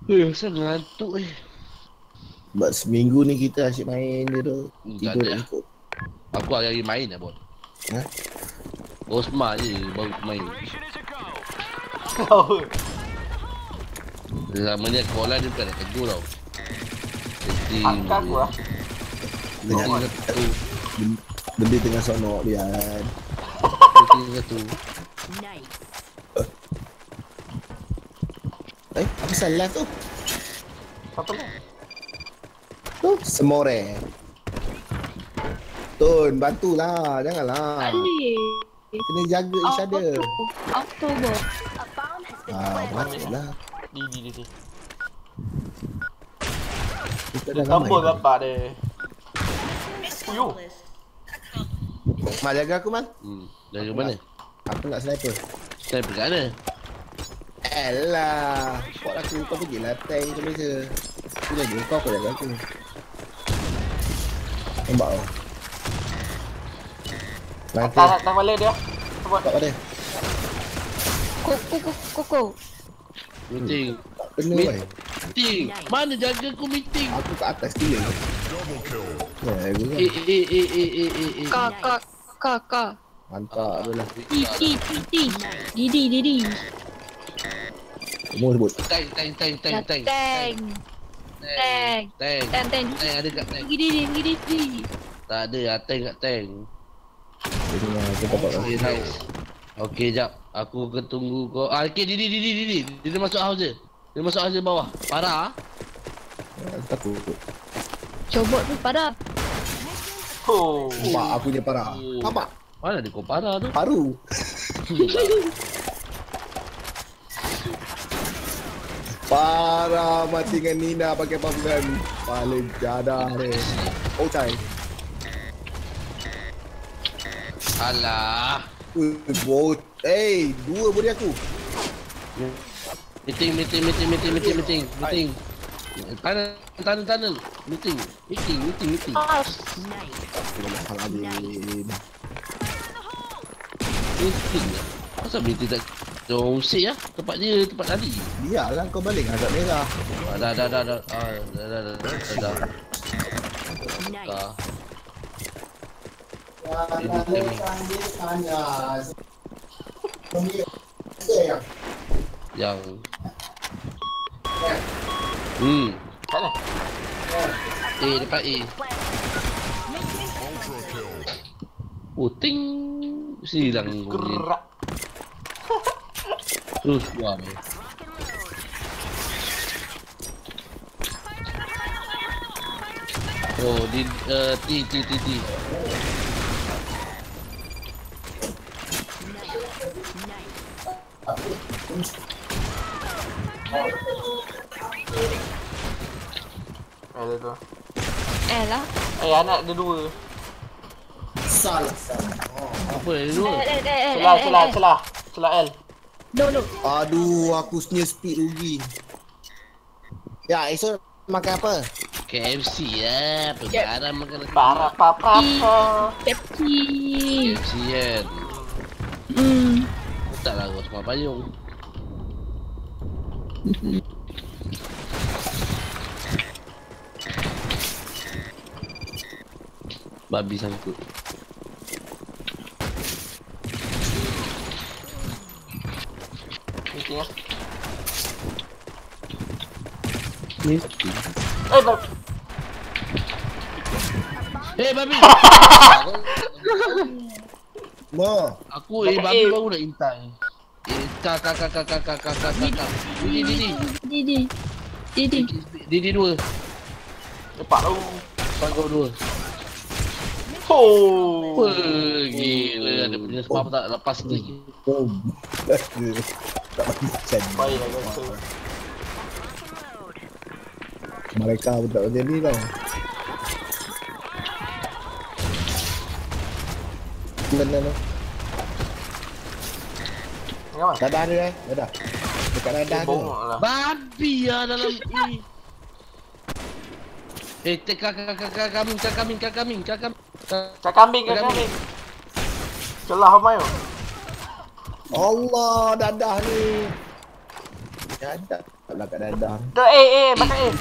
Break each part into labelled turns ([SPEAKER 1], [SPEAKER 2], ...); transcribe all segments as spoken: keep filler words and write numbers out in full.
[SPEAKER 1] Eh, asal ngantuk eh.
[SPEAKER 2] Sebab seminggu ni kita asyik main je tu.
[SPEAKER 1] Tak
[SPEAKER 2] Tidur
[SPEAKER 1] ada.
[SPEAKER 2] tak cukup.
[SPEAKER 1] Aku hari-hari main lah, Bon.
[SPEAKER 2] Ha?
[SPEAKER 1] Osma je baru main.
[SPEAKER 3] Oh.
[SPEAKER 1] Selama ni aku online dia bukan nak tegur tau. Jadi...
[SPEAKER 3] Angkat aku lah.
[SPEAKER 1] Meeting satu.
[SPEAKER 2] Benda tengah sonok dia kan.
[SPEAKER 1] Meeting satu.
[SPEAKER 2] Eh, apa salah tu?
[SPEAKER 3] Siapa ni?
[SPEAKER 2] Tu, Semore. Tun, bantulah. Janganlah.
[SPEAKER 4] Ali.
[SPEAKER 2] Kena jaga each other.
[SPEAKER 4] Oktober.
[SPEAKER 2] Ah, matilah.
[SPEAKER 3] Di, di, di, di.
[SPEAKER 2] Kita dah ramai.
[SPEAKER 3] Tambah dapat dia. Uyuh.
[SPEAKER 2] Mal, jaga aku, Mal.
[SPEAKER 1] Hmm. Dari mana?
[SPEAKER 2] Aku nak sniper.
[SPEAKER 1] Saya pergi mana?
[SPEAKER 2] Alah. Spot aku, kau pergilah tank ke Malaysia. Aku jaga kau, kau jaga aku. Nampak kau?
[SPEAKER 3] Tak,
[SPEAKER 2] Sniper.
[SPEAKER 3] tak, tak balik dia. Sebut.
[SPEAKER 2] Tak ada.
[SPEAKER 4] Koko, koko, koko.
[SPEAKER 1] Meeting.
[SPEAKER 2] Tak kena,
[SPEAKER 1] Meet-
[SPEAKER 2] boy.
[SPEAKER 1] Meeting. Mana jaga aku meeting?
[SPEAKER 2] Aku kat atas killer. Ya, aku kan.
[SPEAKER 1] Eh, eh, eh, eh, eh, eh, eh.
[SPEAKER 4] Ka, ka, ka, ka.
[SPEAKER 2] Mantap tu lah.
[SPEAKER 4] Ti, ti, ti, ti. Didi, didi.
[SPEAKER 2] Semua sebut.
[SPEAKER 1] Tank, tank, tank, tank, tank.
[SPEAKER 4] Tank. Tank.
[SPEAKER 1] Tank.
[SPEAKER 4] Tank, tank.
[SPEAKER 1] Tank ada kat tank.
[SPEAKER 4] Pergi didi, pergi didi.
[SPEAKER 1] Tak ada, ah, tank kat tank.
[SPEAKER 2] Jadi aku dapat kau.
[SPEAKER 1] Okay, nice. Okay, jap. Aku akan tunggu kau. Ah, okay, Didi, Didi, Didi. Dia masuk house je. Dia masuk house je bawah. Parah.
[SPEAKER 2] Takut.
[SPEAKER 4] Cobot tu pada.
[SPEAKER 3] Oh.
[SPEAKER 2] Nampak aku punya parah.
[SPEAKER 1] Oh.
[SPEAKER 2] Nampak?
[SPEAKER 1] Mana dia kau parah tu?
[SPEAKER 2] Paru. Parah mati dengan Nina pakai pasukan. Paling jadah ni. Oh, cai.
[SPEAKER 1] Alah.
[SPEAKER 2] Uh, bot. Eh, dua body aku.
[SPEAKER 1] Meeting, meeting, meeting, meeting, meeting, meeting, meeting. Tunnel, tunnel, tunnel. Meeting, meeting, meeting, meeting.
[SPEAKER 2] Astagfirullahaladzim.
[SPEAKER 1] Meeting lah. Kenapa meeting tak jauh usik lah? Tempat dia, tempat tadi.
[SPEAKER 2] Biarlah kau balik agak merah.
[SPEAKER 1] Ah, dah, dah, dah, dah. Ah, dah, dah, dah, dah, dah. Dah. Yang Hmm
[SPEAKER 3] Kat mana?
[SPEAKER 1] A depan A. Oh ting. Silang bunyi.
[SPEAKER 3] Gerak.
[SPEAKER 1] Terus buang. Oh di uh, T T T T.
[SPEAKER 3] Ada tu.
[SPEAKER 4] Eh lah.
[SPEAKER 3] Eh, anak dia dua.
[SPEAKER 2] Salah, salah.
[SPEAKER 1] Apa ni dua?
[SPEAKER 4] Eh, eh, eh, eh,
[SPEAKER 3] Celah,
[SPEAKER 4] eh,
[SPEAKER 3] celah,
[SPEAKER 4] eh.
[SPEAKER 3] celah. Celah L.
[SPEAKER 4] No, no.
[SPEAKER 2] Aduh, aku sneak speed rugi. Ya, esok makan apa?
[SPEAKER 1] K F C ya, perkara makan
[SPEAKER 3] Parah, papa.
[SPEAKER 4] Pepsi.
[SPEAKER 1] K F C kan.
[SPEAKER 4] Hmm.
[SPEAKER 1] Taklah kau semua payung. Babi sangkut.
[SPEAKER 3] Meeting lah.
[SPEAKER 1] Meeting.
[SPEAKER 3] Eh, bab.
[SPEAKER 1] Eh babi.
[SPEAKER 2] Ma,
[SPEAKER 1] Aku eh babi baru nak intai. Eh kak kak kak kak kak kak kak kak kak. Didi didi.
[SPEAKER 4] Didi. Didi.
[SPEAKER 1] Didi dua.
[SPEAKER 3] Lepak tu.
[SPEAKER 1] Pangkau dua.
[SPEAKER 3] Oh.
[SPEAKER 1] Wah, gila ada punya sebab tak lepas lagi.
[SPEAKER 2] oh. Tak macam ni.
[SPEAKER 3] Baiklah guys.
[SPEAKER 2] Mereka pun tak macam ni tau. Benar tu.
[SPEAKER 3] Ingat mana?
[SPEAKER 2] Dadah dia eh. Dadah. Dekat dadah tu.
[SPEAKER 3] Bongok lah.
[SPEAKER 1] Babi lah dalam ni. Eh, tek kak kak kak kak kambing kak kambing kak kambing kak kambing.
[SPEAKER 3] Kak kambing, kak kambing. Celah Mayo.
[SPEAKER 2] Allah, dadah ni. Dadah. Tak lah kat dadah.
[SPEAKER 3] Dah eh eh makan eh.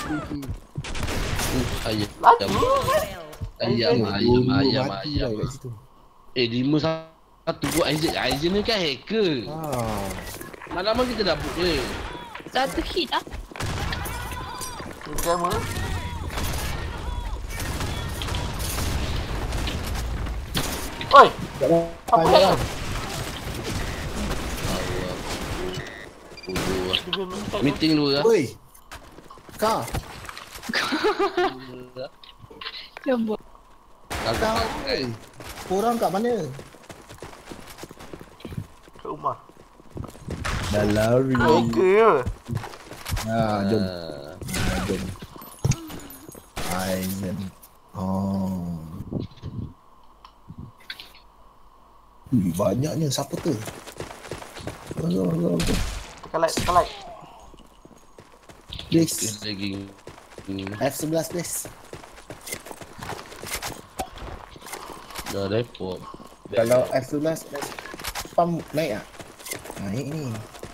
[SPEAKER 1] Ayam.
[SPEAKER 3] Lagi.
[SPEAKER 1] Ayam, ayam, ayam,
[SPEAKER 2] Mati
[SPEAKER 1] ayam.
[SPEAKER 2] lah kat situ.
[SPEAKER 1] Eh, lima satu buat Aizen. Aizen ni kan hacker.
[SPEAKER 2] Ah.
[SPEAKER 1] Lama-lama kita dah book dia.
[SPEAKER 4] Satu hit ah.
[SPEAKER 3] Kamu. Oi, apa
[SPEAKER 2] Apa
[SPEAKER 3] ya?
[SPEAKER 1] Bodoh. Meeting dulu lah.
[SPEAKER 2] Oi. Kau.
[SPEAKER 4] Lembut.
[SPEAKER 2] Kau. Oi. Korang kat mana?
[SPEAKER 3] Ke rumah.
[SPEAKER 2] Dah lari.
[SPEAKER 3] Hacker.
[SPEAKER 2] Ha, jom.
[SPEAKER 1] Ah.
[SPEAKER 2] Ha, jom. Aizen. Oh. Ui, banyaknya. Siapa tu? Tolong, tolong, tolong.
[SPEAKER 3] Tekan like, tekan like.
[SPEAKER 2] Please.
[SPEAKER 1] Lagi.
[SPEAKER 2] F eleven please.
[SPEAKER 1] Dah report.
[SPEAKER 2] Kalau F eleven spam naik tak? Naik ni.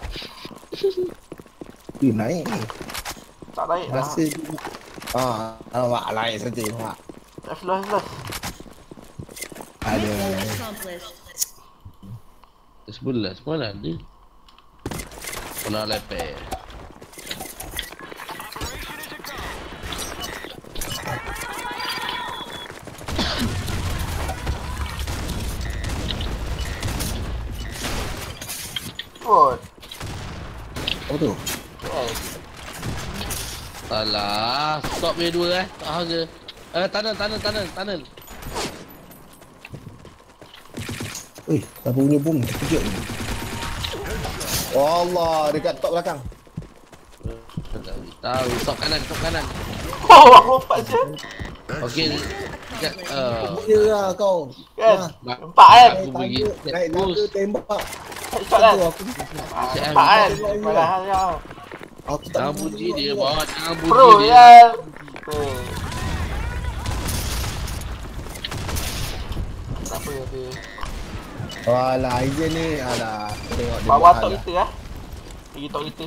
[SPEAKER 2] Eh, naik ni.
[SPEAKER 3] Tak naik dah.
[SPEAKER 2] Rasa dia. Ah, alamak, naik saja mak.
[SPEAKER 3] F eleven, F eleven.
[SPEAKER 2] Ada.
[SPEAKER 1] Sebelas mana ada? Kena lepeh.
[SPEAKER 3] What?
[SPEAKER 2] Apa tu?
[SPEAKER 3] Eh,
[SPEAKER 1] Salah. Stop dia dua eh. Tak hal je. Eh, tunnel, tunnel, tunnel, tunnel.
[SPEAKER 2] Eh, siapa punya bom? Terkejut ni. Allah, dekat top belakang.
[SPEAKER 1] Tak tahu. Stop kanan, stop kanan.
[SPEAKER 3] oh, aku lompat je.
[SPEAKER 1] Okey. Dekat, uh,
[SPEAKER 2] Dia lah kau.
[SPEAKER 3] Kan?
[SPEAKER 2] Ha,
[SPEAKER 3] Empat kan?
[SPEAKER 1] Aku pergi.
[SPEAKER 2] naik tangga tembak.
[SPEAKER 3] Headshot kan?
[SPEAKER 2] Tu aku.
[SPEAKER 3] Ah, Empat kan? Padahal ya.
[SPEAKER 2] Aku tak
[SPEAKER 1] Jangan puji dia, bawa jangan puji
[SPEAKER 3] Pro
[SPEAKER 1] dia.
[SPEAKER 3] ya. Eh. Kenapa ya dia?
[SPEAKER 2] Walah, Aizen ni. Alah, aku tengok dia
[SPEAKER 3] Bawah
[SPEAKER 2] buat
[SPEAKER 3] top
[SPEAKER 2] hal lah.
[SPEAKER 3] kita lah. Pergi top kita.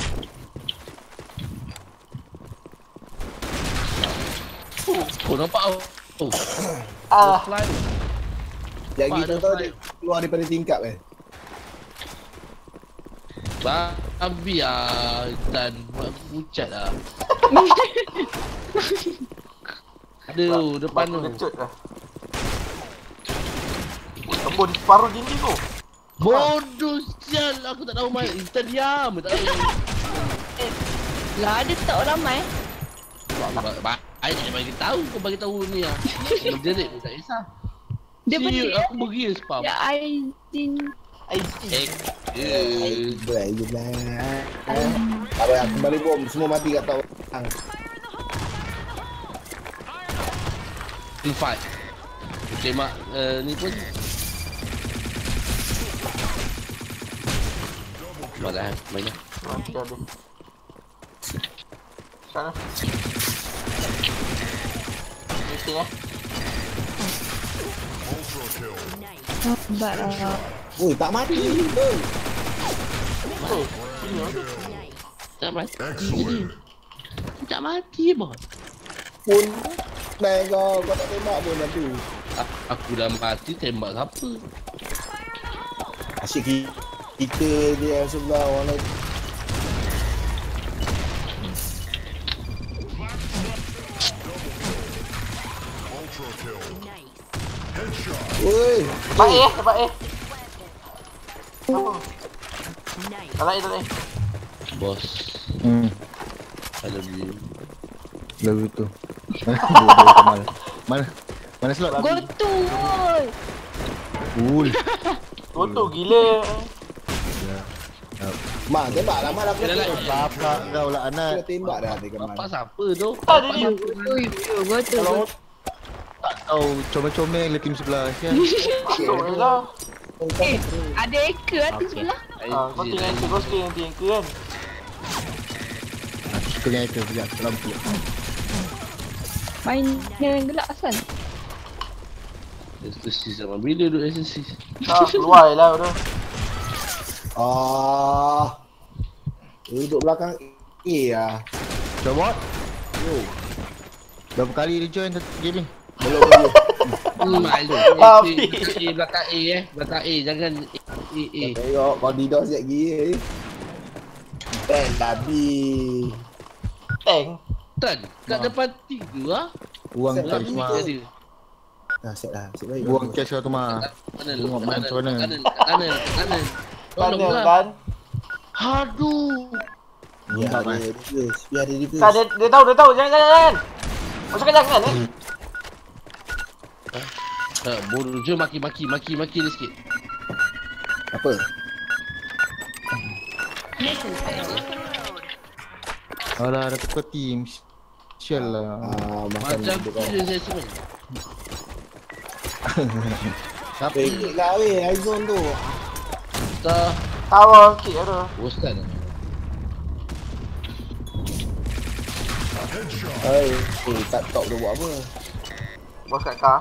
[SPEAKER 1] Oh, nampak oh. Oh,
[SPEAKER 3] Ah,
[SPEAKER 1] fly.
[SPEAKER 2] Yang
[SPEAKER 1] Nampak
[SPEAKER 2] kita
[SPEAKER 1] ada
[SPEAKER 2] tahu
[SPEAKER 1] fly.
[SPEAKER 2] dia keluar daripada tingkap eh.
[SPEAKER 1] Babi ah, dan buat pucat lah. Aduh, depan
[SPEAKER 3] aku
[SPEAKER 1] tu.
[SPEAKER 3] kecut lah. Tembun di separuh dinding tu.
[SPEAKER 1] Bodoh sial, aku tak tahu main. Kita diam, tak tahu.
[SPEAKER 4] Lah ada tak orang ramai.
[SPEAKER 1] Baik dia bagi tahu, kau bagi tahu ni ah. Jerit pun tak kisah.
[SPEAKER 4] Dia
[SPEAKER 1] Serius,
[SPEAKER 4] petik
[SPEAKER 1] aku bagi spam.
[SPEAKER 4] Ya Aizin.
[SPEAKER 3] Ai,
[SPEAKER 1] Eh, eh.
[SPEAKER 2] Aizen lah. Apa aku kembali bom, semua mati kat top belakang.
[SPEAKER 1] Team fight. Tembak uh, ni pun. Malah main lah.
[SPEAKER 3] mati dah dia. Sana. Meeting eh.
[SPEAKER 4] Lambat lah.
[SPEAKER 2] Oi, tak mati. Oi.
[SPEAKER 3] Oh, sini ah.
[SPEAKER 1] Tak mati. Tak mati bos.
[SPEAKER 2] Pun naik kau, kau tak tembak pun nanti.
[SPEAKER 1] Aku dah mati tembak siapa?
[SPEAKER 2] Asyik ki- kita dia yang sebelah orang lain. Oi,
[SPEAKER 3] Tempat A eh, tempat A. Apa? Tak lain, tak lain.
[SPEAKER 1] Bos.
[SPEAKER 5] Hmm,
[SPEAKER 1] I love you.
[SPEAKER 5] lagu tu. Bodoh Kamal. Mana? Mana slot?
[SPEAKER 4] Go to.
[SPEAKER 5] Cool.
[SPEAKER 3] Foto gila.
[SPEAKER 2] mak tembak lah, mak dah kena tembak.
[SPEAKER 5] Bapak kau lah
[SPEAKER 2] Kena
[SPEAKER 5] anak.
[SPEAKER 2] tembak dah dia
[SPEAKER 1] Bapak
[SPEAKER 2] kemana.
[SPEAKER 1] siapa tu?
[SPEAKER 3] Ah, dia ni.
[SPEAKER 4] Ui, go to.
[SPEAKER 5] Kalau tak tahu comel-comel le tim sebelah kan.
[SPEAKER 3] Masuk je lah.
[SPEAKER 4] Eh, ada hacker lah tu
[SPEAKER 5] Okay.
[SPEAKER 4] sebelah.
[SPEAKER 3] Ah, kau tinggal anchor, kau stay nanti anchor kan.
[SPEAKER 5] Aku suka yang itu sekejap lampu.
[SPEAKER 4] Main dengan gelap asal.
[SPEAKER 1] Ecstasy sama bila duduk ecstasy?
[SPEAKER 3] Ah, keluar je lah bro.
[SPEAKER 2] Ah, Duduk belakang A lah.
[SPEAKER 5] Coba.
[SPEAKER 2] Yo.
[SPEAKER 5] Berapa kali dia join satu game ni?
[SPEAKER 2] Belum belum.
[SPEAKER 1] Hmm, malu.
[SPEAKER 3] Babi.
[SPEAKER 1] A belakang A eh. Belakang A jangan A A.
[SPEAKER 2] Tengok kau didos sekejap gila. Ben babi.
[SPEAKER 3] Tank.
[SPEAKER 1] Tan, kat depan tiga ah.
[SPEAKER 5] Buang
[SPEAKER 2] Set
[SPEAKER 5] cash
[SPEAKER 2] lagi
[SPEAKER 5] mah.
[SPEAKER 1] Dia dia.
[SPEAKER 2] Dah set lah. Set baik.
[SPEAKER 5] Buang cash kau tu mah.
[SPEAKER 1] Kanan,
[SPEAKER 5] Tengok main
[SPEAKER 1] kanan,
[SPEAKER 5] macam mana.
[SPEAKER 1] kanan, kanan, kanan.
[SPEAKER 3] Kanan
[SPEAKER 1] Tolonglah.
[SPEAKER 3] kan.
[SPEAKER 1] Aduh.
[SPEAKER 2] Biar
[SPEAKER 5] Nampak,
[SPEAKER 2] dia reverse. Biar dia reverse.
[SPEAKER 3] Kan dia, dia tahu, dia tahu. Jangan, jangan, jangan. Masukkan jangan eh.
[SPEAKER 1] Tak, bodoh je maki-maki, maki-maki dia sikit.
[SPEAKER 2] Apa?
[SPEAKER 5] Alah, ada tukar team. Sial lah.
[SPEAKER 2] Ah, makan
[SPEAKER 1] Macam
[SPEAKER 2] duduk
[SPEAKER 1] tu
[SPEAKER 2] kau.
[SPEAKER 1] je saya suruh.
[SPEAKER 5] Siapa?
[SPEAKER 2] Pelik lah weh, Aizon tu.
[SPEAKER 1] Tak,
[SPEAKER 3] Tower kick tu.
[SPEAKER 1] Ustaz lah.
[SPEAKER 2] Hai, eh kat top tu buat apa?
[SPEAKER 3] Bos kat car.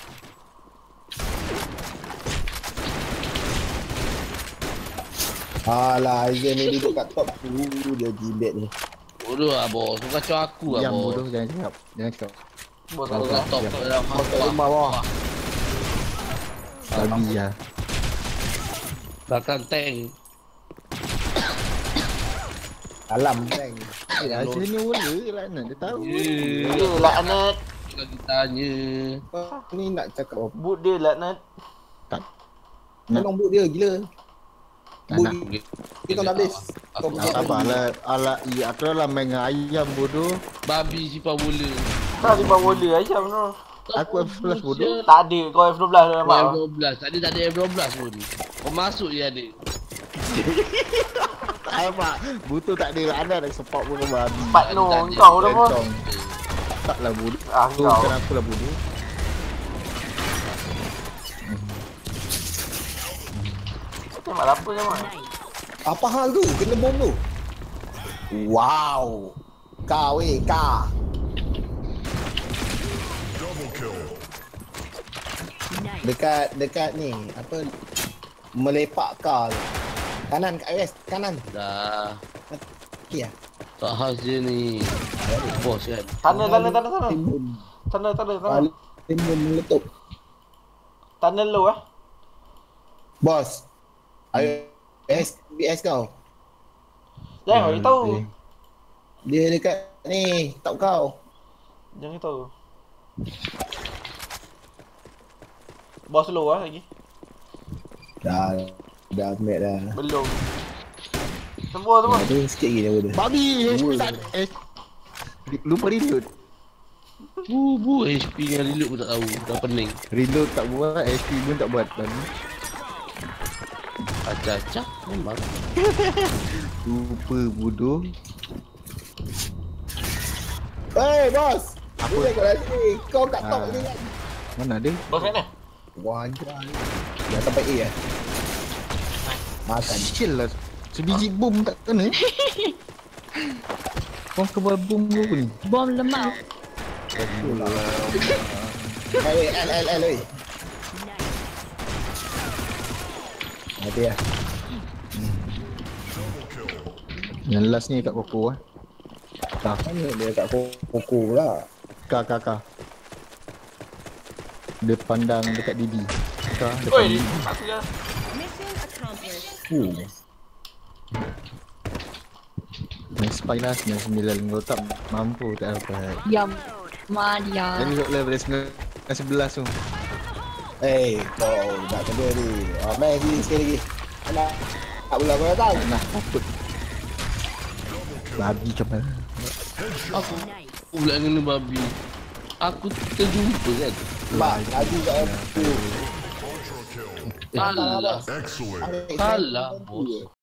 [SPEAKER 2] Alah, Aizon ni duduk kat top tu. Dia jilet ni.
[SPEAKER 1] Bodoh lah bos, kau kacau aku lah
[SPEAKER 5] Diam
[SPEAKER 1] bos.
[SPEAKER 5] bodoh, jangan cakap. Jangan cakap.
[SPEAKER 3] Bos kat
[SPEAKER 1] Kau
[SPEAKER 3] car.
[SPEAKER 1] kat top dalam
[SPEAKER 2] Kau kat rumah bawah.
[SPEAKER 5] Babi lah.
[SPEAKER 1] belakang tank.
[SPEAKER 2] Alam tank.
[SPEAKER 5] Eh, Azir ni boleh lah nak. Dia tahu.
[SPEAKER 1] Ya,
[SPEAKER 3] Dia laknat.
[SPEAKER 1] lagi tanya.
[SPEAKER 2] Kau ni nak cakap apa?
[SPEAKER 3] Boot dia laknat.
[SPEAKER 5] Tak.
[SPEAKER 2] Tolong boot dia gila.
[SPEAKER 5] Tak nak.
[SPEAKER 2] Boot dia kau nak habis. Kau
[SPEAKER 1] Aku
[SPEAKER 2] pergi
[SPEAKER 5] Tak sabarlah. Alah, iya, aku lah main dengan ayam bodoh.
[SPEAKER 1] babi simpan bola.
[SPEAKER 3] Tak ada bawa bola ayam tu.
[SPEAKER 5] Aku F sebelas bodoh.
[SPEAKER 3] Tak ada. Kau F dua belas tu
[SPEAKER 1] Kau
[SPEAKER 3] nampak.
[SPEAKER 1] F dua belas, tadi tak ada F dua belas pun. Kau masuk je ada.
[SPEAKER 5] Apa? Butuh tak ada anak nak support pun kau babi.
[SPEAKER 3] Empat no. Kau dah pun.
[SPEAKER 5] Bencong. Taklah bodoh.
[SPEAKER 3] Ah,
[SPEAKER 5] Tu
[SPEAKER 3] kau.
[SPEAKER 5] bukan aku lah bodoh.
[SPEAKER 3] Tembak apa je mak.
[SPEAKER 2] Apa hal tu? Kena bom tu. Wow. Kau weh, kau. Dekat dekat ni apa melepak kau. Kanan kat west, kanan.
[SPEAKER 1] Dah.
[SPEAKER 2] Okey ah.
[SPEAKER 1] Tak khas je ni. Bos kan.
[SPEAKER 3] Tunnel, tunnel, tunnel, tunnel.
[SPEAKER 2] Timbun.
[SPEAKER 3] Tunnel, tunnel, tunnel.
[SPEAKER 2] Timbun meletup.
[SPEAKER 3] Tunnel low eh.
[SPEAKER 2] Bos. Ayo S B S kau.
[SPEAKER 3] Jangan bagi tahu.
[SPEAKER 2] Dia dekat ni, top kau.
[SPEAKER 3] Jangan tahu. Bos low ah lagi.
[SPEAKER 2] Dah dah met dah.
[SPEAKER 3] Belum. Semua semua.
[SPEAKER 2] Ada sikit lagi dia.
[SPEAKER 5] Babi H P tak eh lupa reload.
[SPEAKER 1] Bu H P dengan reload pun tak tahu. Dah pening.
[SPEAKER 5] Reload tak buat, H P pun tak buat kan.
[SPEAKER 1] Acah-acah memang.
[SPEAKER 5] Lupa bodoh.
[SPEAKER 2] Hey bos.
[SPEAKER 5] Apa?
[SPEAKER 2] Apa kau dah sini? Kau kat top
[SPEAKER 5] Ah.
[SPEAKER 2] ni kan.
[SPEAKER 5] Mana ada?
[SPEAKER 3] Bos kat mana?
[SPEAKER 2] Wajar. Dah sampai A eh. Makan.
[SPEAKER 5] Sial lah. Sebiji bom tak kena. Kau kebal bom kau ni.
[SPEAKER 4] Bom lemah.
[SPEAKER 2] Hey, L L L oi. Mati ya.
[SPEAKER 5] Yang last ni kat Koko ah. Kak,
[SPEAKER 2] Mana dia kat Koko pula.
[SPEAKER 5] kak, kak, kak. Dia pandang dekat Didi. Kak, depan
[SPEAKER 3] Oi,
[SPEAKER 5] Didi.
[SPEAKER 3] tak sudah.
[SPEAKER 2] Hmm.
[SPEAKER 5] Main spy lah sembilan sembilan. Kau tak mampu tak dapat.
[SPEAKER 4] Diam. Ma dia.
[SPEAKER 5] Yang ni level sembilan sebelas tu.
[SPEAKER 2] Eh, kau nak kedua ni. Ah, main sini sekali lagi. Nak tak boleh kau datang.
[SPEAKER 5] Nah, takut. Babi macam mana?
[SPEAKER 1] Aku pula kena babi. Aku terjumpa kan.
[SPEAKER 2] Mak, lagi kat aku.
[SPEAKER 1] Kalah.
[SPEAKER 2] Excellent.
[SPEAKER 1] Kalah bos.